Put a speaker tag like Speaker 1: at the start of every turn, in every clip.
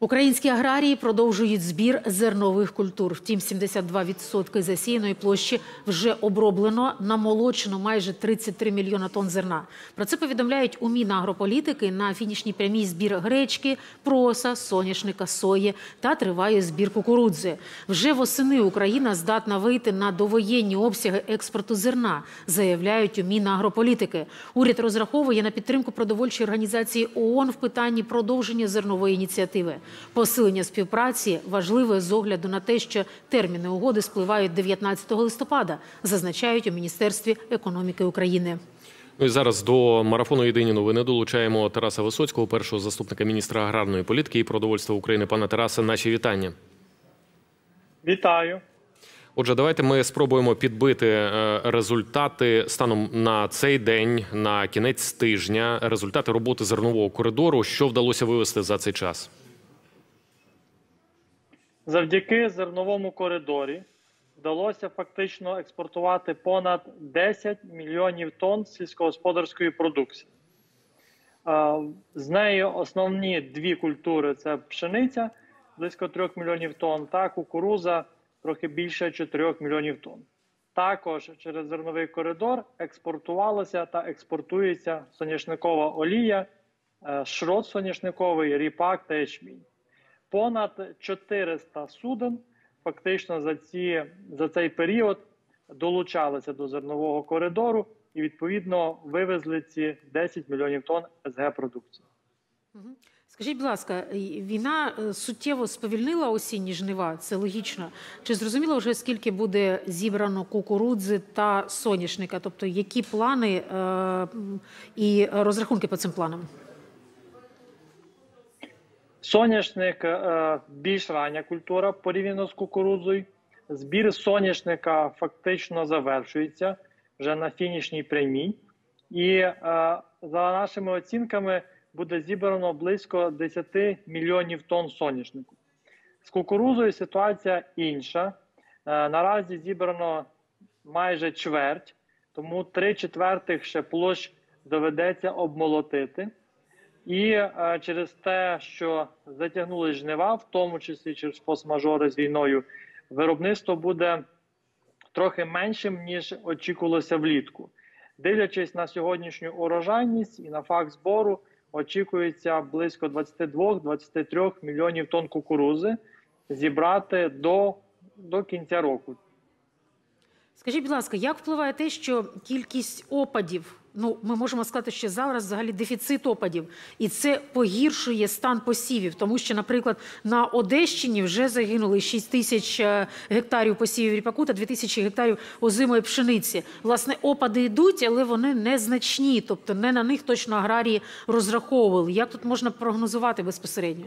Speaker 1: Українські аграрії продовжують збір зернових культур. Втім, 72% засіяної площі вже оброблено, намолочено майже 33 мільйона тонн зерна. Про це повідомляють у Мінагрополітики. На фінішній прямій збір гречки, проса, соняшника, сої та триває збір кукурудзи. Вже восени Україна здатна вийти на довоєнні обсяги експорту зерна, заявляють у Мінагрополітики. Уряд розраховує на підтримку продовольчої організації ООН в питанні продовження зернової ініціативи. Посилення співпраці важливе з огляду на те, що терміни угоди спливають 19 листопада, зазначають у Міністерстві економіки України.
Speaker 2: Ну і зараз до марафону «Єдині новини» долучаємо Тараса Висоцького, першого заступника міністра аграрної політики і продовольства України. Пане Тарасе, наші вітання.
Speaker 3: Вітаю.
Speaker 2: Отже, давайте ми спробуємо підбити результати станом на цей день, на кінець тижня, результати роботи зернового коридору. Що вдалося вивести за цей час?
Speaker 3: Завдяки зерновому коридорі вдалося фактично експортувати понад 10 мільйонів тонн сільськогосподарської продукції. З нею основні дві культури – це пшениця, близько 3 мільйонів тонн, та кукурудза, трохи більше 4 мільйонів тонн. Також через зерновий коридор експортувалася та експортується соняшникова олія, шрот соняшниковий, ріпак та ячмінь. Понад 400 суден фактично за цей період долучалися до зернового коридору і, відповідно, вивезли ці 10 мільйонів тонн СГ-продукції.
Speaker 1: Скажіть, будь ласка, війна суттєво сповільнила осінні жнива, це логічно. Чи зрозуміло вже, скільки буде зібрано кукурудзи та соняшника? Тобто, які плани і розрахунки по цим планам?
Speaker 3: Соняшник більш рання культура порівняно з кукурудзою. Збір соняшника фактично завершується вже на фінішній прямій. І за нашими оцінками буде зібрано близько 10 мільйонів тонн соняшнику. З кукурудзою ситуація інша. Наразі зібрано майже чверть, тому 3/4 ще площ доведеться обмолотити. І через те, що затягнули жнива, в тому числі через форс-мажори з війною, виробництво буде трохи меншим, ніж очікувалося влітку. Дивлячись на сьогоднішню урожайність і на факт збору, очікується близько 22-23 мільйонів тонн кукурудзи зібрати до кінця року.
Speaker 1: Скажіть, будь ласка, як впливає те, що кількість опадів, ми можемо сказати, що зараз взагалі дефіцит опадів, і це погіршує стан посівів, тому що, наприклад, на Одещині вже загинули 6 тисяч гектарів посівів ріпаку та 2 тисячі гектарів озимої пшениці. Власне, опади йдуть, але вони незначні, тобто не на них точно аграрії розраховували. Як тут можна прогнозувати безпосередньо?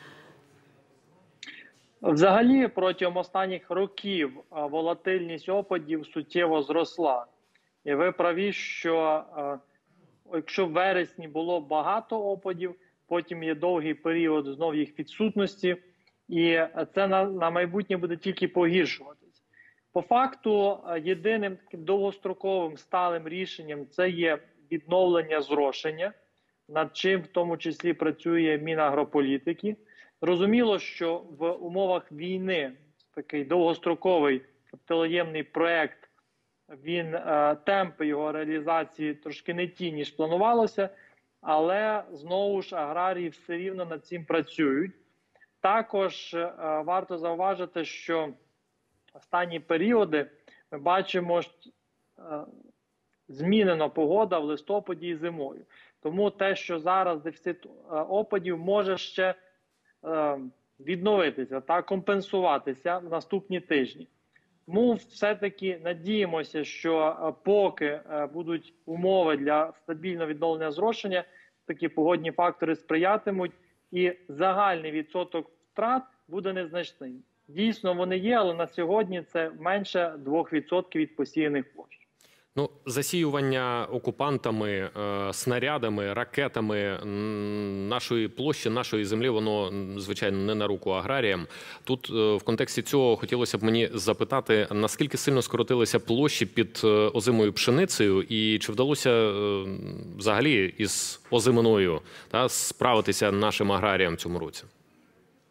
Speaker 3: Взагалі, протягом останніх років волатильність опадів суттєво зросла. І ви праві, що якщо в вересні було багато опадів, потім є довгий період знов їх відсутності, і це на майбутнє буде тільки погіршуватись. По факту, єдиним таким довгостроковим сталим рішенням це є відновлення зрошення, над чим в тому числі працює Мінагрополітики. Зрозуміло, що в умовах війни такий довгостроковий капіталоємний проєкт, темпи його реалізації трошки не ті, ніж планувалося, але знову ж аграрії все рівно над цим працюють. Також варто зауважити, що останні періоди ми бачимо, що змінена погода в листопаді і зимою. Тому те, що зараз дефіцит опадів може ще відновитися та компенсуватися в наступні тижні. Тому все-таки надіємося, що поки будуть умови для стабільного відновлення зрошення, такі погодні фактори сприятимуть і загальний відсоток втрат буде незначний. Дійсно вони є, але на сьогодні це менше 2% від посіяних площ.
Speaker 2: Засіювання окупантами, снарядами, ракетами нашої площі, нашої землі, воно, звичайно, не на руку аграріям. Тут в контексті цього хотілося б мені запитати, наскільки сильно скоротилися площі під озимою пшеницею і чи вдалося взагалі із озиминою справитися нашим аграріям в цьому році?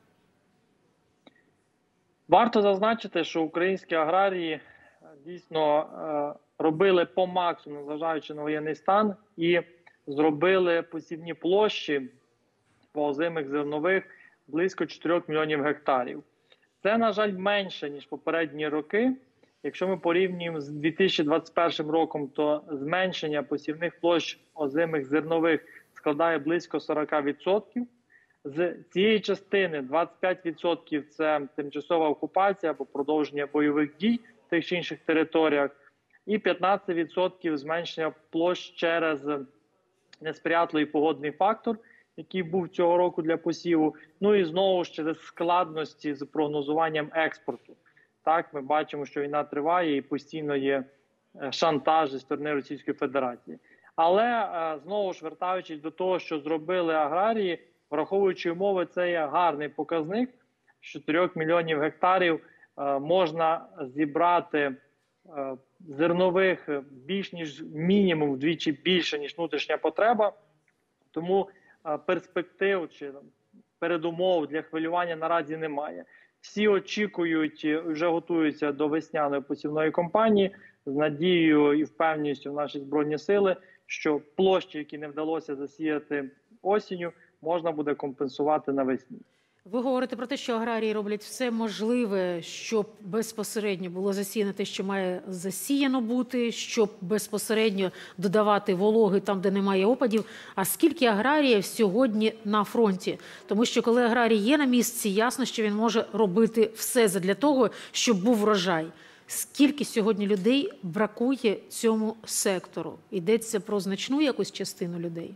Speaker 3: Варто зазначити, що українські аграрії дійсно робили по максимуму, зважаючи на воєнний стан, і зробили посівні площі по озимих зернових близько 4 мільйонів гектарів. Це, на жаль, менше, ніж попередні роки. Якщо ми порівнюємо з 2021 роком, то зменшення посівних площ озимих зернових складає близько 40%. З цієї частини 25% – це тимчасова окупація або продовження бойових дій в тих чи інших територіях, і 15% зменшення площ через несприятливий погодний фактор, який був цього року для посіву, ну і знову ж через складності з прогнозуванням експорту. Так, ми бачимо, що війна триває і постійно є шантаж зі сторони Російської Федерації. Але, знову ж вертаючись до того, що зробили аграрії, враховуючи умови, це є гарний показник. З 4 мільйонів гектарів можна зібрати зернових більш ніж мінімум вдвічі більше, ніж внутрішня потреба. Тому перспектив чи передумов для хвилювання наразі немає. Всі очікують, вже готуються до весняної посівної кампанії з надією і впевненістю в наші Збройні Сили, що площі, які не вдалося засіяти осінню, можна буде компенсувати навесні.
Speaker 1: Ви говорите про те, що аграрії роблять все можливе, щоб безпосередньо було засіяно те, що має засіяно бути, щоб безпосередньо додавати вологи там, де немає опадів. А скільки аграріїв сьогодні на фронті? Тому що коли аграрій є на місці, ясно, що він може робити все задля того, щоб був врожай. Скільки сьогодні людей бракує цьому сектору? Йдеться про значну якусь частину людей?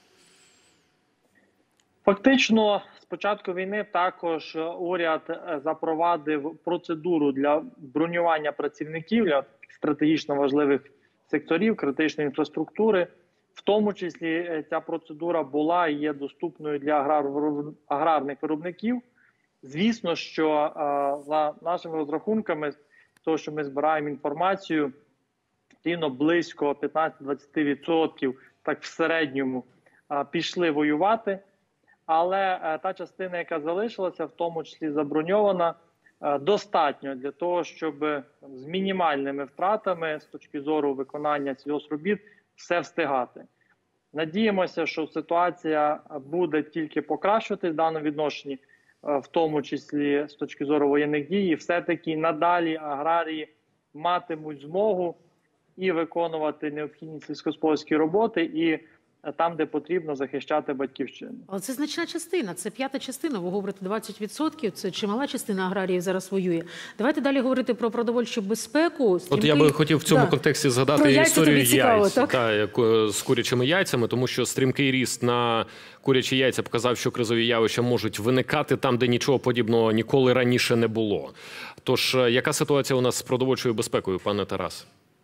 Speaker 3: Фактично, з початку війни також уряд запровадив процедуру для бронювання працівників для стратегічно важливих секторів, критичної інфраструктури. В тому числі ця процедура була і є доступною для аграрних виробників. Звісно, що за нашими розрахунками, того, що ми збираємо інформацію, рівно близько 15-20% так в середньому пішли воювати. Але та частина, яка залишилася, в тому числі заброньована, достатньо для того, щоб з мінімальними втратами з точки зору виконання сільгоспробіт все встигати. Надіємося, що ситуація буде тільки покращуватись в даному відношенні, в тому числі з точки зору воєнних дій, і все-таки надалі аграрії матимуть змогу і виконувати необхідні сільськогосподарські роботи, і там, де потрібно, захищати батьківщину.
Speaker 1: Але це значна частина, це 5-та частина, ви говорите 20%, це чимала частина аграріїв зараз воює. Давайте далі говорити про продовольчу безпеку.
Speaker 2: От я би хотів в цьому контексті згадати історію яйць з курячими яйцями, тому що стрімкий ріст на курячі яйця показав, що кризові явища можуть виникати там, де нічого подібного ніколи раніше не було. Тож, яка ситуація у нас з продовольчою безпекою, пане Тарас?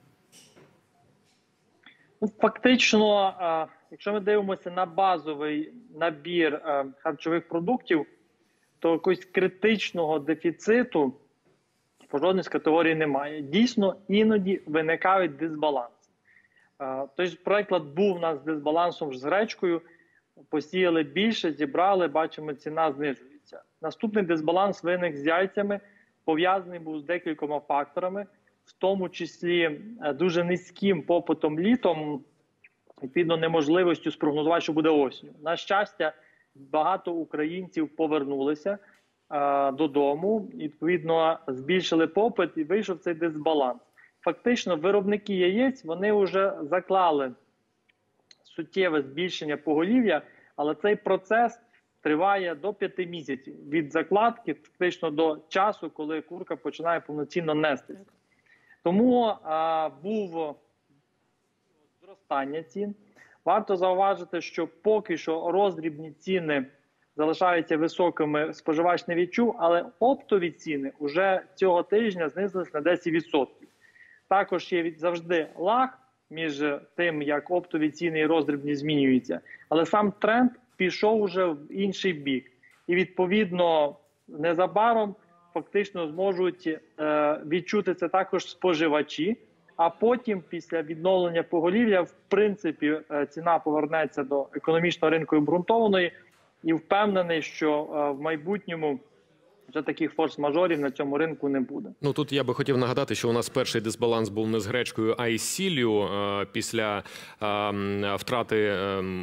Speaker 3: Фактично, якщо ми дивимося на базовий набір харчових продуктів, то якогось критичного дефіциту по жодній з категорій немає. Дійсно, іноді виникають дисбаланси. Той ж приклад був у нас з дисбалансом з гречкою. Посіяли більше, зібрали, бачимо, ціна знижується. Наступний дисбаланс виник з яйцями, пов'язаний був з декількома факторами, в тому числі дуже низьким попитом літом, відповідно неможливістю спрогнозувати, що буде осінню. На щастя, багато українців повернулися додому, відповідно збільшили попит і вийшов цей дисбаланс. Фактично виробники яєць, вони вже заклали суттєве збільшення поголів'я, але цей процес триває до 5 місяців від закладки фактично до часу, коли курка починає повноцінно нестися. Тому був зростання цін. Варто зауважити, що поки що роздрібні ціни залишаються високими, споживач не відчув, але оптові ціни вже цього тижня знизились на 10%. Також є завжди лаг між тим, як оптові ціни і роздрібні змінюються, але сам тренд пішов уже в інший бік. І відповідно незабаром фактично зможуть відчути це також споживачі, а потім після відновлення поголів'я в принципі ціна повернеться до економічного ринку обґрунтованої, і впевнений, що в майбутньому вже таких форс-мажорів на цьому ринку не буде.
Speaker 2: Ну, тут я би хотів нагадати, що у нас перший дисбаланс був не з гречкою, а й з сіллю після втрати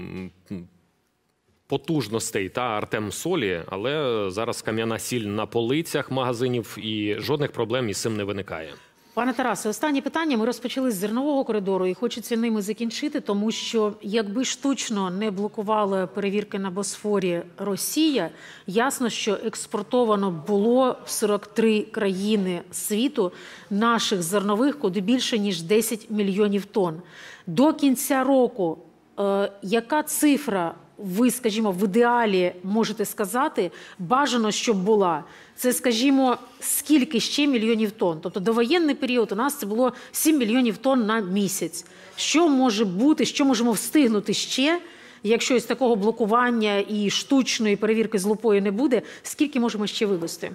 Speaker 2: потужностей та Артемсолі, але зараз кам'яна сіль на полицях магазинів і жодних проблем із цим не виникає.
Speaker 1: Пане Тарасе, останнє питання. Ми розпочали з зернового коридору і хочеться ними закінчити, тому що якби штучно не блокувала перевірки на Босфорі Росія, ясно, що експортовано було в 43 країни світу наших зернових куди більше, ніж 10 мільйонів тонн. До кінця року яка цифра ви, скажімо, в ідеалі можете сказати, бажано, щоб була? Це, скажімо, скільки ще мільйонів тонн? Тобто довоєнний період у нас це було 7 мільйонів тонн на місяць. Що може бути, що можемо встигнути ще, якщо із такого блокування і штучної перевірки з лупою не буде, скільки можемо ще вивезти?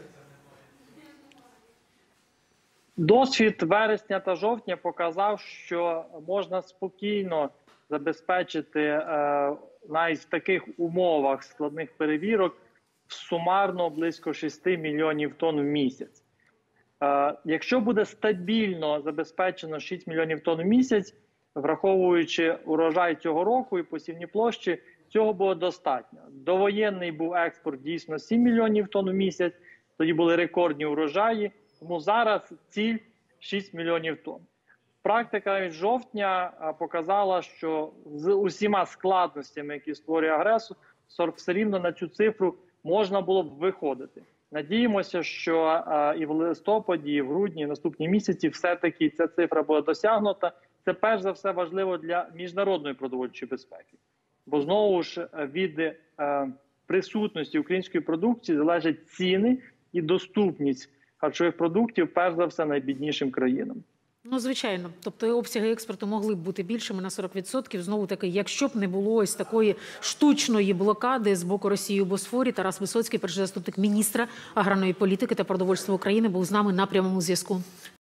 Speaker 3: Досвід вересня та жовтня показав, що можна спокійно забезпечити навіть в таких умовах складних перевірок сумарно близько 6 мільйонів тонн в місяць. Якщо буде стабільно забезпечено 6 мільйонів тонн в місяць, враховуючи урожай цього року і посівні площі, цього було достатньо. Довоєнний був експорт дійсно 7 мільйонів тонн в місяць, тоді були рекордні урожаї, тому зараз ціль 6 мільйонів тонн. Практика від жовтня показала, що з усіма складностями, які створює агресор, все рівно на цю цифру можна було б виходити. Надіємося, що і в листопаді, і в грудні, і в наступні місяці все-таки ця цифра буде досягнута. Це перш за все важливо для міжнародної продовольчої безпеки. Бо знову ж від присутності української продукції залежать ціни і доступність харчових продуктів, перш за все, найбіднішим країнам.
Speaker 1: Ну, звичайно. Тобто обсяги експорту могли б бути більшими на 40%. Знову-таки, якщо б не було ось такої штучної блокади з боку Росії у Босфорі, Тарас Висоцький, перший заступник міністра аграрної політики та продовольства України, був з нами на прямому зв'язку.